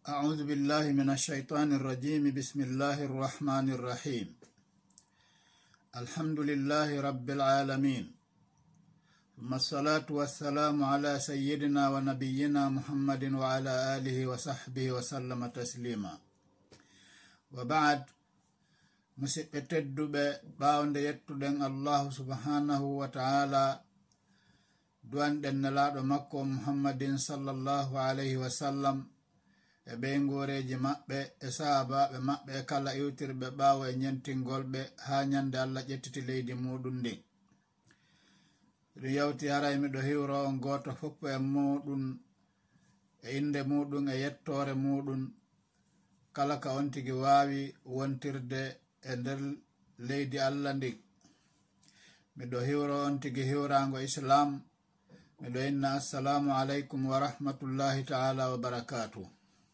أعوذ بالله من الشيطان الرجيم. بسم الله الرحمن الرحيم. الحمد لله رب العالمين، ثم الصلاة والسلام على سيدنا ونبينا محمد وعلى آله وصحبه وسلم تسليما. وبعد، مسئتد باوند يتدن الله سبحانه وتعالى دوان دن نلاد مكو محمد صلى الله عليه وسلم e ɓe ngoreji maɓɓe e sahabaɓe maɓɓe e kala iwtirɓe ɓaawo e ñentingolɓe ha ñande Allah ƴettiti leydi muɗum ndin. ɗum yawti haray miɗo hiwro on goto fof e muɗum e inde muɗum e yettore muɗum, kala ka on tigi wawi wontirde e nder leydi Allah ndin. miɗo hiwro on tigi hiwrango islam, miɗo inna assalamu aleykum wa rahmatullahi ta'ala wa barakatuh.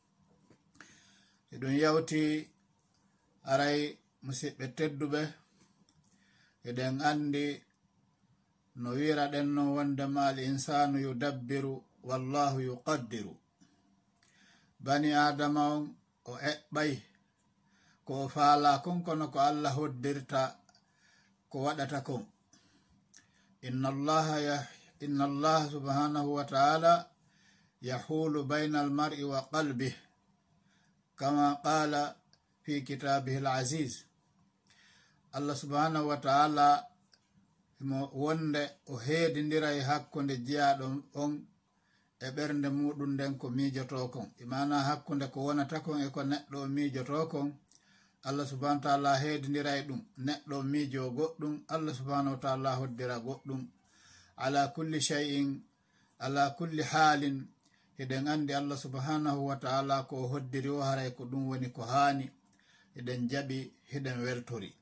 ɗum yawti aray musidɓe tedduɓe, eɗen andi no wiraɗen no wondema al insanu yudabbiru wallahu yuqaddiru. bani adama on o eɓɓay ko o faala kon kono ko Allah hoddirta ko waɗata kon. inna allaha subhanahu wa ta'ala yahulu bayna almar'i wa qalbih kama qala fi kitabihi al-aziz. Allah subhanahu wa ta'ala mo wonde o heedindira e hakkunde jiyaɗo on e ɓernde muɗum nden ko miijoto kon. imana hakkunde ko wonata kon e ko neɗɗo o miijoto kon, Allah subhanahu wa ta'ala heedindira e ɗum. neɗɗo o miijo goɗɗum, Allah subhanahu wa ta'ala hoddira goɗɗum. ala kulli shay'in, ala kulli halin, eɗen andi Allah subhanahu wa ta'ala ko hoddiri o haray ko ɗum woni ko haani. eɗen jaɓi, heɗen weltori.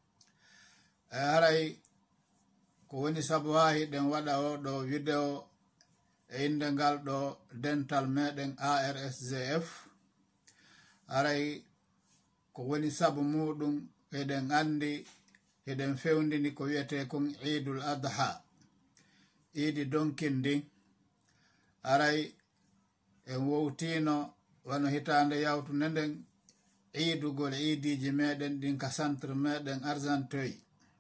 haray ko woni sabu ha hiɗen waɗa oɗo vidéo e inde ngal ɗo dental meɗen ARSGF. haray ko woni sabu muɗum eɗen andi, eɗen fewndini ko wiyete kon Idul Adha, iidi donkindin. haray en wowtino wano hitande yawtude nden iidugol iidiji meɗen ɗin ka centre meɗen Argenteuil.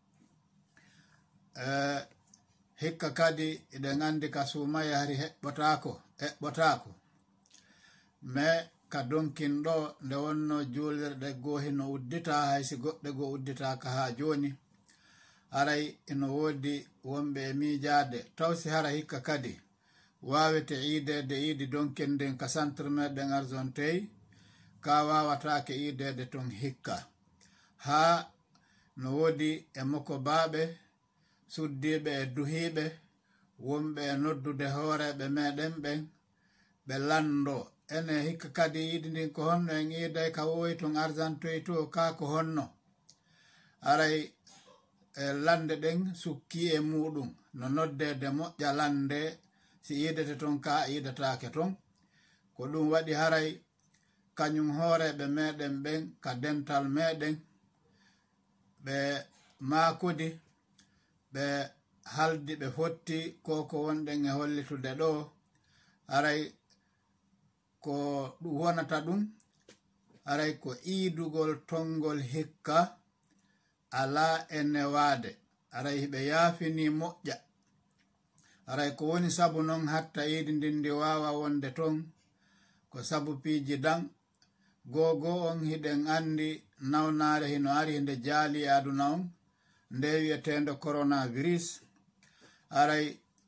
hikka kadi eɗen andi ka suumaya hari eɓɓotako mais ka donkin ɗo nde wonno juulirɗe gohi no uddita, haysi goɗɗe go udditaka ha joni. haray ino wodi wonɓe e miijade tawsi hara hikka kadi wawete iidede iidi donken nden ka centre meɗen Argenteuil, ka wawatake iidede ton hikka. ha no wodi e moko baɓe suddiɓe e duhiɓe wonɓe e noddude hooreɓe meɗen ɓen ɓe lando ene hikka kadi iidi ndin ko honno en iiday ka wowi ton Argenteuil to ka ko honno. haray lande ɗen sukki e muɗum no noddede moƴƴa lande. si iidete ton ka iidatake ton, ko ɗum waɗi haray kañum hooreɓe meɗen ɓen ka dental meɗen ɓe maakudi ɓe haldi ɓe fotti ko wonɗen e hollitude ɗo. haray ko ɗum wonata ɗum haray ko iidugol tongol hikka ala e newade. haray hiɓe yaafini moƴƴa. haray ko woni sabu noon hatta iidi ndindi wawa wonde ton ko sabu piiji dan gogo on hiɗen andi nawnare hino ari nde jaali e aduna on nde wiyetende coronavirus. haray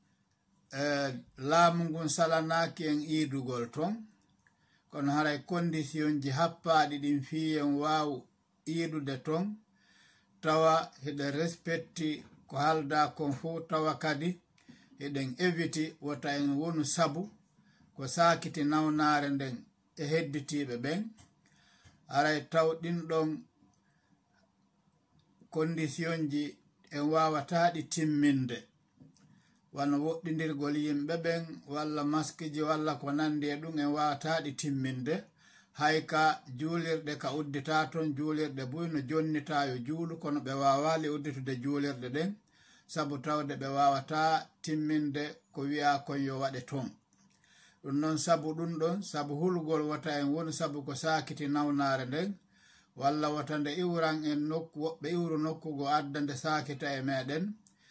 laamu ngun salanaki en iidugol ton, kono haray condition ji happaɗi ɗin fiyen wawu iidude ton, tawa hiɗe respecti ko halda kon fo, tawa kadi eɗen eviti wota en wonu sabu ko sakiti nawnare nden e hedditiɓe ɓen. haray taw ɗin ɗon condition ji en wawataɗi timminde, wano woɗɗidirgol yimɓe ɓen walla maskiji walla ko nandi e ɗum en wawataɗi timminde. hayka juulirɗe ka uddita ton, juulirɗe buyno jonnitayo juulu, kono ɓe wawali udditude juulirɗe ɗen sabu tawde ɓe wawata timminde ko wiya kon yo waɗe ton. ɗum noon sabu ɗum ɗon sabu hulgol wata en woni sabu ko sakiti nawnare nden walla wata nde iwran en nokku woɓɓe iwru nokkugo adda nde sakita e meɗen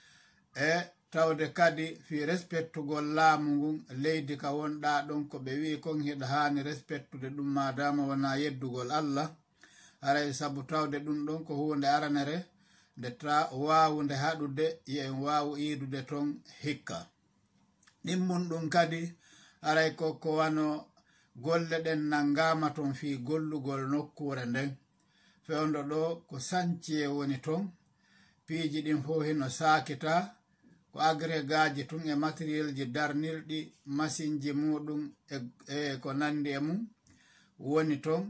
e tawde kadi fi respectugol laamu ngun leydi ka wonɗa ɗon ko ɓe wi kon hiɗa hani respectude ɗum madama wona yeddugol Allah aray sabu tawde ɗum ɗon ko hunde aranere nde wawude haɗude yen wawu iidude ton hikka ɗimmun ɗum kadi aray ko wano golle ɗen nangama ton fi gollugol nokkure nden fewndo ɗo ko sanciye woni ton piiji ɗin fo hino sakita ko agrégaji tun e matériel ji darnilɗi machine ji muɗum e ko nandi e mum woni ton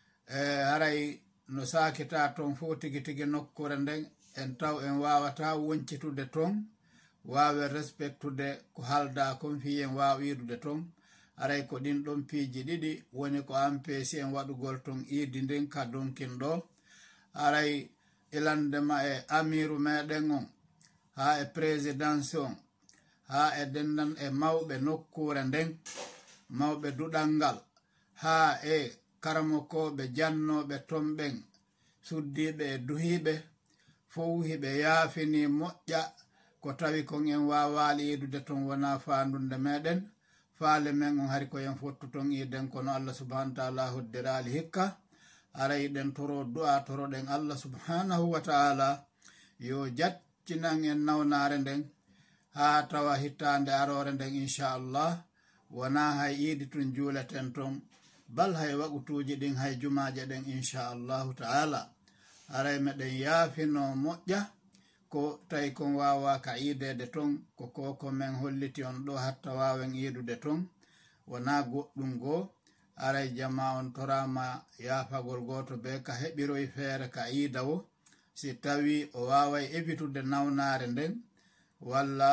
haray no sakita ton fo tigi tigi nokkure nden en taw en wawata woncitude ton wawe respectude ko halda kon fi en wawa iidude ton aray ko ɗin ɗon piiji ɗiɗi woni ko ampesi en waɗugol ton iidi nden ka donkin ɗo aray ilandema e amiru meɗen on ha e présidence on ha e dendan e mawɓe nokkure nden mawɓe duɗal ngal ha e karamokoɓe jannoɓe ton ɓen suddiɓe e duhiɓe fof hiɓe yaafini moƴƴa ko tawi kon en wawali iidude ton wona fandunde meɗen faale men on hari ko en fottu ton iiden kono Allah subhanahu wa ta'ala hoddirali hikka aray ɗen toro du'a toroɗen Allah subhanahu wa ta'ala yo jattinan en nawnare nden ha tawa hittande arore nden inchallah wona hay iidi tun juuleten ton bal hay waɓutuji ɗin hay jumaje ɗen inchallahu ta'ala aray meɗen yaafino moƴƴa ko tawi kon wawa ka iidede ton ko koko men holliti on ɗo hatta wawen iidude ton wona goɗɗum goo aray jama on torama yaafagol goto be ka heɓiroy feere ka iida o si tawi o waway évitude nawnare nden walla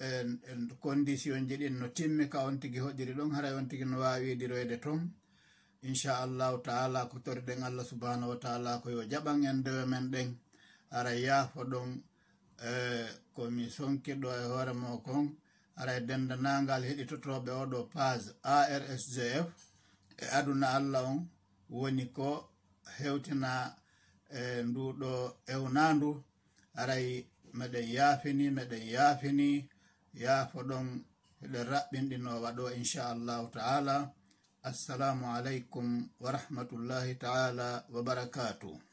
condition ji ɗin no timmi ka on tigi hoƴƴiri ɗon haray on tigi no wawi iidiroyde ton inchallahu ta'ala ko toriɗen Allah subhanahu wa ta'ala ko yo jaɓan en dewe men ɗen aray yaafo ɗon komi sonkiɗo e hoore mo kon aray dendanangal heɗitotoɓe oɗo page ARSGF e aduna Allah on woni ko hewtina nduɗo ewnandu aray meɗen yaafini yaafo ɗon heɗen raɓɓinɗinowa ɗo inchallahu ta'ala assalamu aleykum wa rahmatullahi ta'ala wa barakatuh